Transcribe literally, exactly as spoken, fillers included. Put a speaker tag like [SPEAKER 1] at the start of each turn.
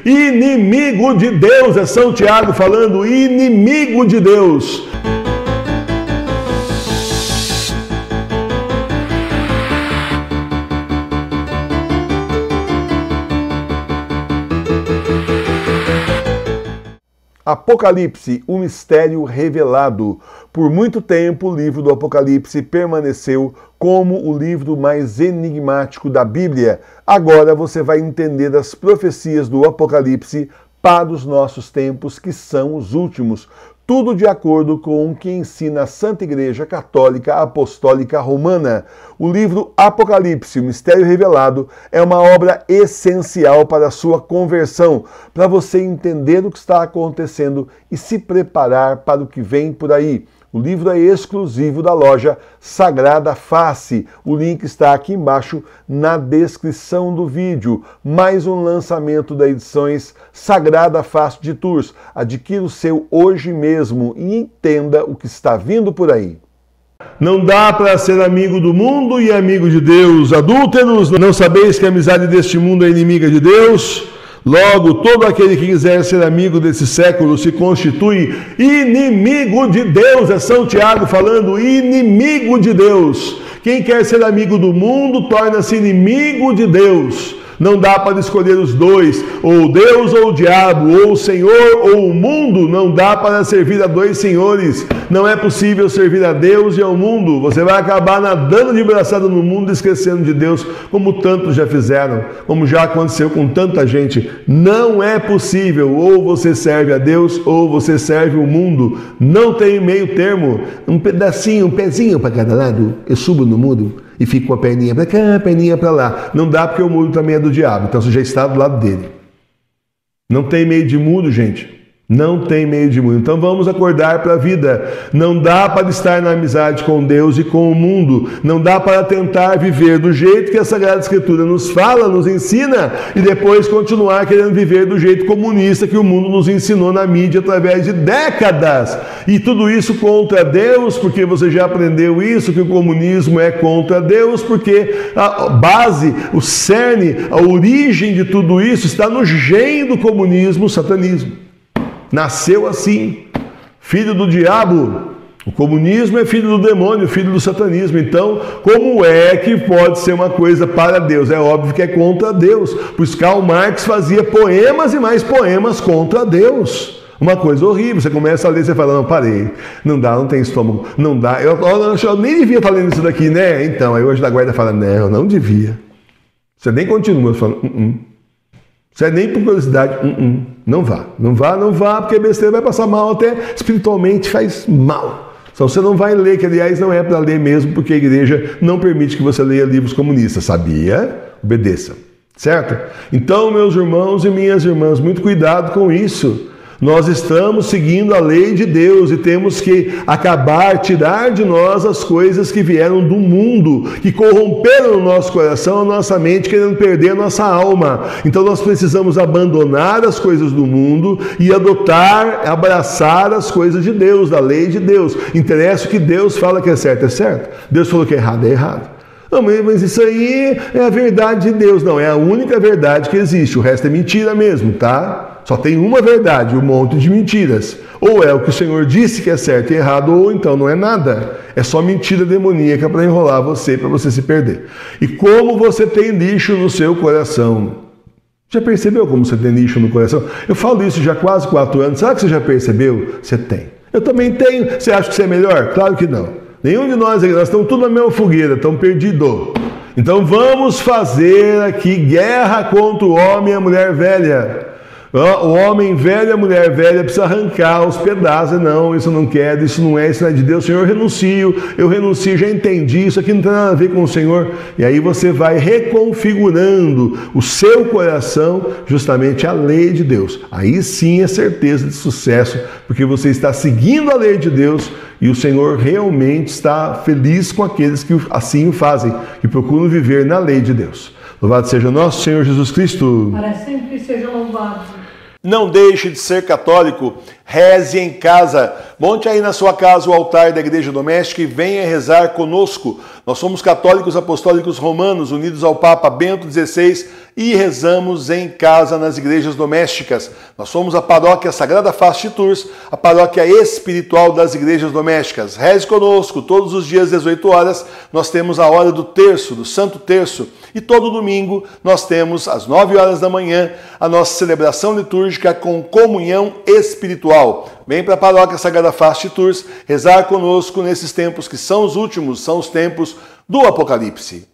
[SPEAKER 1] inimigo de Deus, é São Tiago falando, inimigo de Deus. Apocalipse, o mistério revelado. Por muito tempo, o livro do Apocalipse permaneceu como o livro mais enigmático da Bíblia. Agora você vai entender as profecias do Apocalipse para os nossos tempos, que são os últimos. Tudo de acordo com o que ensina a Santa Igreja Católica Apostólica Romana. O livro Apocalipse, o Mistério Revelado, é uma obra essencial para a sua conversão, para você entender o que está acontecendo e se preparar para o que vem por aí. O livro é exclusivo da loja Sagrada Face. O link está aqui embaixo na descrição do vídeo. Mais um lançamento da Edições Sagrada Face de Tours. Adquira o seu hoje mesmo e entenda o que está vindo por aí. Não dá para ser amigo do mundo e amigo de Deus. Adúlteros, não sabeis que a amizade deste mundo é inimiga de Deus? Logo, todo aquele que quiser ser amigo desse século se constitui inimigo de Deus. É São Tiago falando, inimigo de Deus. Quem quer ser amigo do mundo torna-se inimigo de Deus. Não dá para escolher os dois, ou Deus ou o diabo, ou o Senhor ou o mundo. Não dá para servir a dois senhores. Não é possível servir a Deus e ao mundo. Você vai acabar nadando de braçada no mundo, esquecendo de Deus, como tantos já fizeram, como já aconteceu com tanta gente. Não é possível. Ou você serve a Deus, ou você serve o mundo. Não tem meio termo. Um pedacinho, um pezinho para cada lado. Eu subo no muro e fico com a perninha para cá, a perninha para lá. Não dá, porque o muro também é do diabo. Então você já está do lado dele. Não tem meio de mundo, gente. Não tem meio de mundo. Então vamos acordar para a vida. Não dá para estar na amizade com Deus e com o mundo. Não dá para tentar viver do jeito que a Sagrada Escritura nos fala, nos ensina, e depois continuar querendo viver do jeito comunista que o mundo nos ensinou na mídia através de décadas. E tudo isso contra Deus, porque você já aprendeu isso, que o comunismo é contra Deus, porque a base, o cerne, a origem de tudo isso está no gene do comunismo, o satanismo. Nasceu assim, filho do diabo. O comunismo é filho do demônio, filho do satanismo. Então, como é que pode ser uma coisa para Deus? É óbvio que é contra Deus. Por isso, Karl Marx fazia poemas e mais poemas contra Deus. Uma coisa horrível. Você começa a ler e você fala, não, parei. Não dá, não tem estômago. Não dá. Eu, eu, eu nem devia estar lendo isso daqui, né? Então, aí hoje da guarda fala, não, não devia. Você nem continua. Você fala, uh -uh. Você nem por curiosidade, uh -uh. Não vá, não vá, não vá, porque besteira vai passar mal, até espiritualmente faz mal. Então você não vai ler, que aliás não é para ler mesmo, porque a igreja não permite que você leia livros comunistas, sabia? Obedeça, certo? Então, meus irmãos e minhas irmãs, muito cuidado com isso. Nós estamos seguindo a lei de Deus e temos que acabar, tirar de nós as coisas que vieram do mundo, que corromperam o nosso coração, a nossa mente, querendo perder a nossa alma. Então nós precisamos abandonar as coisas do mundo e adotar, abraçar as coisas de Deus, da lei de Deus. Interessa o que Deus fala que é certo, é certo. Deus falou que é errado, é errado. Não, mas isso aí é a verdade de Deus. Não, é a única verdade que existe. O resto é mentira mesmo, tá? Só tem uma verdade, um monte de mentiras. Ou é o que o Senhor disse que é certo e errado, ou então não é nada. É só mentira demoníaca para enrolar você, para você se perder. E como você tem lixo no seu coração? Já percebeu como você tem lixo no coração? Eu falo isso já há quase quatro anos. Será que você já percebeu? Você tem. Eu também tenho. Você acha que você é melhor? Claro que não. Nenhum de nós aqui, nós estamos tudo na mesma fogueira, estamos perdidos. Então vamos fazer aqui guerra contra o homem e a mulher velha. O homem velho e a mulher velha precisa arrancar os pedaços. Não, isso eu não quero, isso não é, isso não é de Deus. Senhor, eu renuncio, eu renuncio, já entendi, isso aqui não tem nada a ver com o Senhor. E aí você vai reconfigurando o seu coração justamente à lei de Deus. Aí sim é certeza de sucesso, porque você está seguindo a lei de Deus e o Senhor realmente está feliz com aqueles que assim o fazem, que procuram viver na lei de Deus. Louvado seja o nosso Senhor Jesus Cristo.
[SPEAKER 2] Para sempre seja louvado.
[SPEAKER 1] Não deixe de ser católico, reze em casa. Monte aí na sua casa o altar da igreja doméstica e venha rezar conosco. Nós somos católicos apostólicos romanos, unidos ao Papa Bento dezesseis e rezamos em casa nas igrejas domésticas. Nós somos a paróquia Sagrada Face de Tours, a paróquia espiritual das igrejas domésticas. Reze conosco, todos os dias, às dezoito horas, nós temos a hora do terço, do Santo Terço. E todo domingo nós temos, às nove horas da manhã, a nossa celebração litúrgica com comunhão espiritual. Vem para a paróquia Sagrada Face de Tours rezar conosco nesses tempos que são os últimos, são os tempos do Apocalipse.